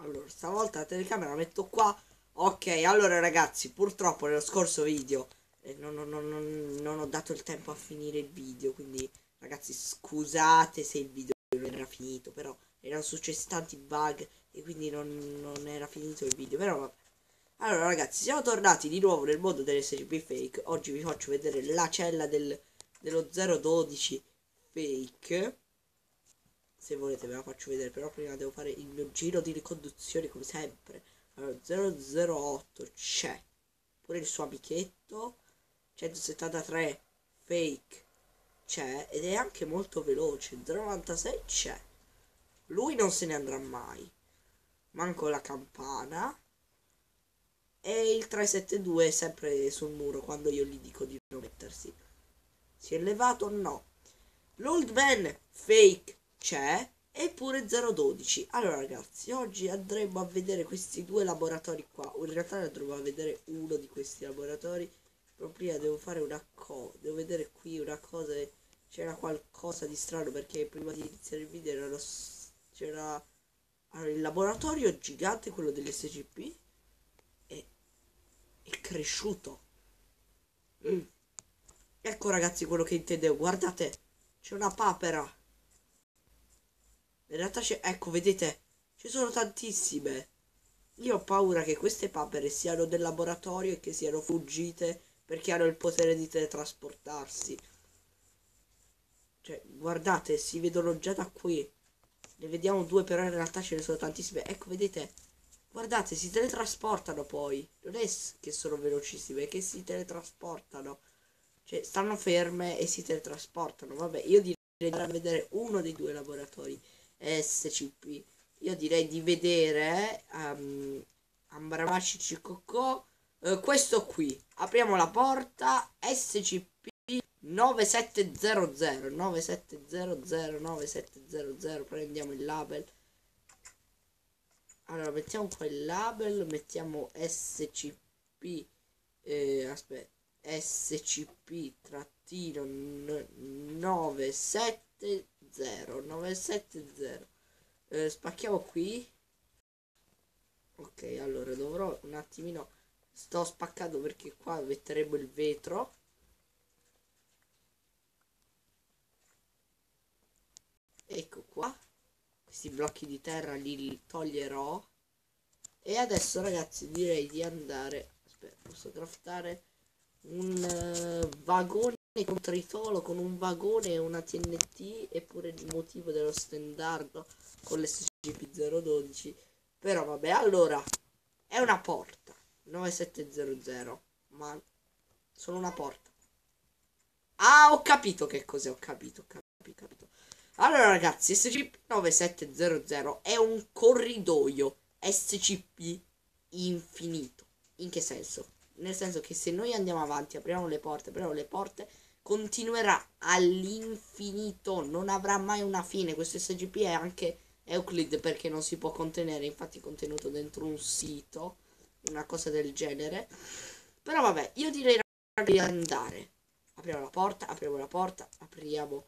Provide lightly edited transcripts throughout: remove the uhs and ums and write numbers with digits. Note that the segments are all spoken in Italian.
Allora, stavolta la telecamera la metto qua. Ok, allora ragazzi, purtroppo nello scorso video non ho dato il tempo a finire il video, quindi ragazzi scusate se il video non era finito, però erano successi tanti bug e quindi non era finito il video, però vabbè. Allora ragazzi, siamo tornati di nuovo nel mondo delle SCP fake. Oggi vi faccio vedere la cella dello 012 fake. Se volete ve la faccio vedere, però prima devo fare il mio giro di riconduzione come sempre. Allora, 008 c'è, pure il suo amichetto, 173 fake c'è, ed è anche molto veloce, 096 c'è, lui non se ne andrà mai, manco la campana, e il 372 è sempre sul muro quando io gli dico di non mettersi. Si è levato? No. L'old man fake c'è, eppure 012. Allora ragazzi, oggi andremo a vedere questi due laboratori qua. In realtà andremo a vedere uno di questi laboratori, però prima devo fare una cosa, devo vedere qui una cosa. C'era qualcosa di strano perché prima di iniziare il video c'era allora, il laboratorio gigante, quello dell'SCP, è cresciuto. Ecco ragazzi quello che intendevo, guardate, c'è una papera. In realtà c'è, ecco, vedete, ci sono tantissime. Io ho paura che queste papere siano del laboratorio e che siano fuggite perché hanno il potere di teletrasportarsi. Cioè, guardate, si vedono già da qui. Ne vediamo due, però in realtà ce ne sono tantissime. Ecco, vedete, guardate, si teletrasportano poi. Non è che sono velocissime, è che si teletrasportano. Cioè, stanno ferme e si teletrasportano. Vabbè, io direi di andare a vedere uno dei due laboratori SCP. Io direi di vedere Ambramaci Cicocco, questo qui. Apriamo la porta SCP 9700 9700 9700. Prendiamo il label. Allora mettiamo qua il label, mettiamo SCP, aspetta, SCP trattino 970 spacchiamo qui. Ok, allora dovrò un attimino, sto spaccando perché qua metteremo il vetro. Ecco qua, questi blocchi di terra li toglierò. E adesso ragazzi direi di andare, aspetta, posso craftare un vagone con tritolo, con un vagone e una TNT, eppure il motivo dello standard con l'SCP-012. Però vabbè, allora è una porta 9700, ma sono una porta. Ah, ho capito che cos'è, ho capito. Allora ragazzi, SCP-9700 è un corridoio SCP infinito. In che senso? Nel senso che se noi andiamo avanti, apriamo le porte, continuerà all'infinito, non avrà mai una fine. Questo SCP è anche Euclid perché non si può contenere, infatti è contenuto dentro un sito, una cosa del genere. Però vabbè, io direi di andare. Apriamo la porta, apriamo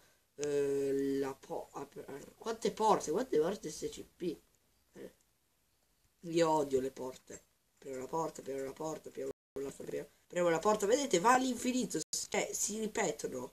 quante porte? Quante porte SCP? Io odio le porte. Apriamo la porta, apriamo la porta, vedete, va all'infinito, cioè si ripetono.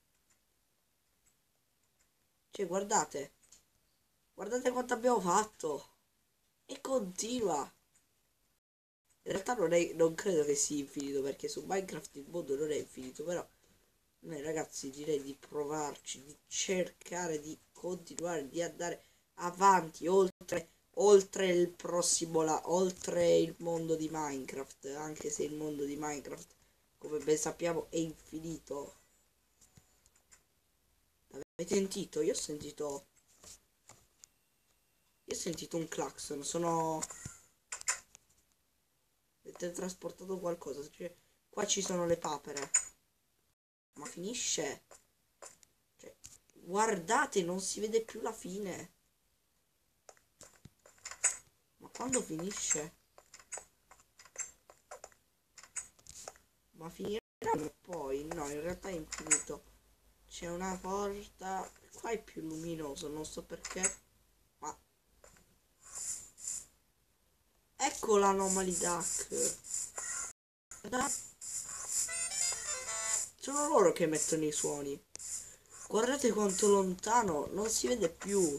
Cioè, guardate quanto abbiamo fatto. E continua. In realtà non credo che sia infinito, perché su Minecraft il mondo non è infinito, però noi ragazzi direi di provarci, di cercare di continuare, di andare avanti oltre il prossimo, oltre il mondo di Minecraft, anche se il mondo di Minecraft, come ben sappiamo, è infinito. Avete sentito? Io ho sentito un clacson, sono teletrasportato qualcosa, cioè, qua ci sono le papere. Ma finisce? Cioè, guardate, non si vede più la fine. Ma quando finisce? Ma finiranno poi? No, in realtà è infinito. C'è una porta. Qua è più luminoso, non so perché. Ma Ecco l'anomaly duck. Sono loro che mettono i suoni. Guardate quanto lontano, non si vede più.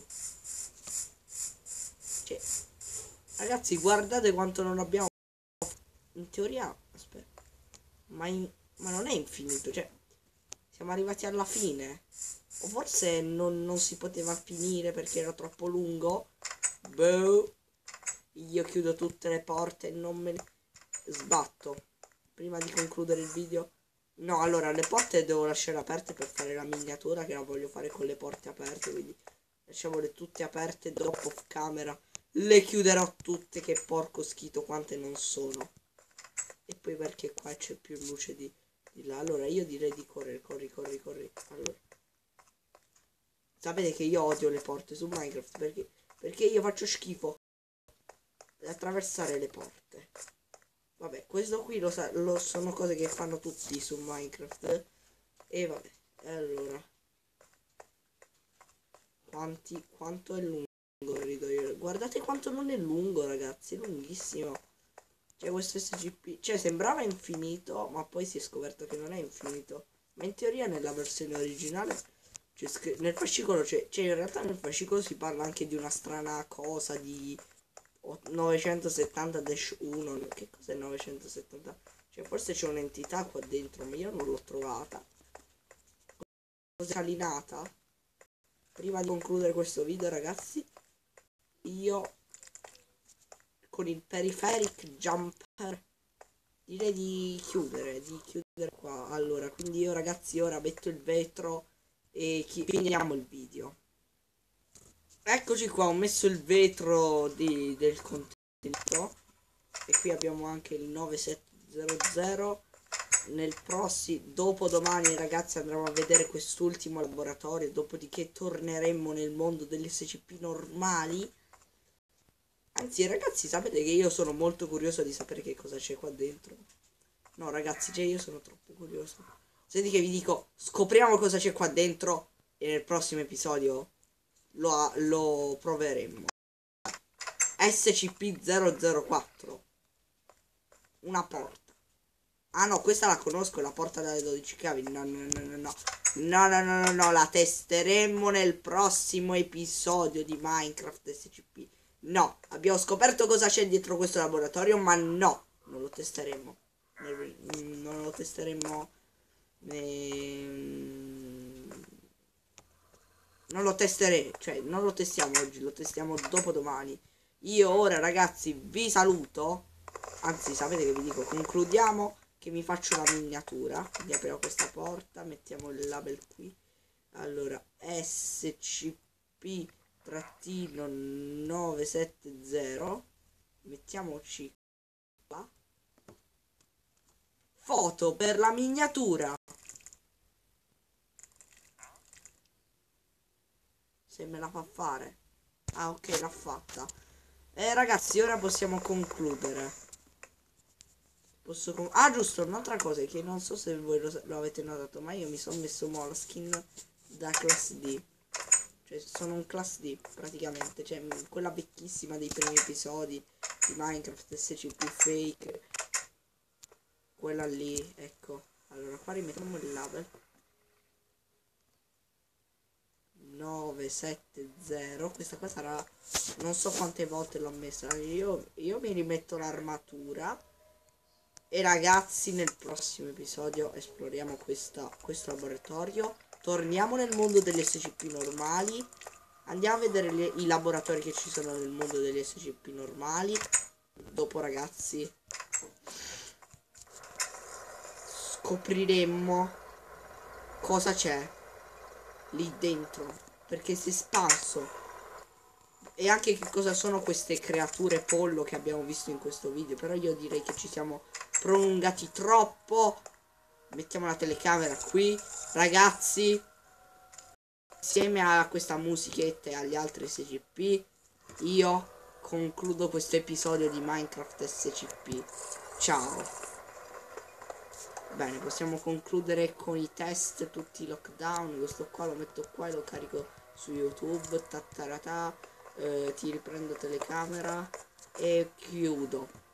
Cioè, ragazzi, guardate quanto non abbiamo. In teoria, aspetta, ma non è infinito, cioè, siamo arrivati alla fine. O forse non si poteva finire perché era troppo lungo. Boh. Io chiudo tutte le porte e non me ne sbatto. Prima di concludere il video. No, allora, le porte devo lasciare aperte per fare la miniatura, che la voglio fare con le porte aperte, quindi lasciamole tutte aperte. Dopo off camera le chiuderò tutte, che porco schito quante non sono. E poi perché qua c'è più luce di là. Allora io direi di correre, corri. Allora, sapete che io odio le porte su Minecraft perché io faccio schifo ad attraversare le porte. Vabbè, questo qui sono cose che fanno tutti su Minecraft. E vabbè, allora, quanto è lungo il corridoio? Guardate quanto non è lungo, ragazzi, è lunghissimo. Cioè, questo SCP, cioè, sembrava infinito, ma poi si è scoperto che non è infinito. Ma in teoria nella versione originale, nel fascicolo in realtà nel fascicolo si parla anche di una strana cosa di 970-1. Che cos'è 970? Cioè, forse c'è un'entità qua dentro, ma io non l'ho trovata. Cos'è calinata? Prima di concludere questo video, ragazzi, io con il peripheric jumper direi di chiudere qua. Allora, quindi io, ragazzi, ora metto il vetro e finiamo il video. Eccoci qua, ho messo il vetro del contenuto e qui abbiamo anche il 9700. Nel prossimo, dopodomani, ragazzi, andremo a vedere quest'ultimo laboratorio, dopodiché torneremo nel mondo degli SCP normali. Anzi, ragazzi, sapete che io sono molto curioso di sapere che cosa c'è qua dentro. No, ragazzi, cioè io sono troppo curioso. Senti che vi dico, scopriamo cosa c'è qua dentro e nel prossimo episodio lo proveremo. SCP-004. Una porta. Ah no, questa la conosco, la porta dalle 12 chiavi. No, la testeremo nel prossimo episodio di Minecraft SCP. No, abbiamo scoperto cosa c'è dietro questo laboratorio, ma no, non lo testeremo. Non lo testeremo. Non lo testeremo, cioè non lo testiamo oggi, lo testiamo dopodomani. Io ora, ragazzi, vi saluto. Anzi, sapete che vi dico, concludiamo che mi faccio la miniatura. Quindi apriamo questa porta, mettiamo il label qui. Allora, SCP-970. Mettiamoci qua. Foto per la miniatura. Se me la fa fare. Ah, ok, l'ha fatta. Ragazzi, ora possiamo concludere. Ah, giusto, un'altra cosa che non so se voi lo avete notato, ma io mi sono messo mo la skin da class D. Cioè, sono un class D, praticamente. Cioè, quella vecchissima dei primi episodi di Minecraft SCP Fake. Quella lì, ecco. Allora, qua rimettiamo il label. 970. Questa qua sarà, non so quante volte l'ho messa. Io mi rimetto l'armatura. E ragazzi, nel prossimo episodio esploriamo questo laboratorio. Torniamo nel mondo degli SCP normali. Andiamo a vedere i laboratori che ci sono nel mondo degli SCP normali. Dopo, ragazzi, scopriremo cosa c'è lì dentro, perché si è espanso, e anche che cosa sono queste creature pollo che abbiamo visto in questo video. Però io direi che ci siamo prolungati troppo. Mettiamo la telecamera qui, ragazzi. Insieme a questa musichetta e agli altri SCP, io concludo questo episodio di Minecraft SCP. Ciao. Bene, possiamo concludere con i test, tutti i lockdown. Questo qua lo metto qua e lo carico su YouTube. Tattarata, ti riprendo telecamera. e chiudo.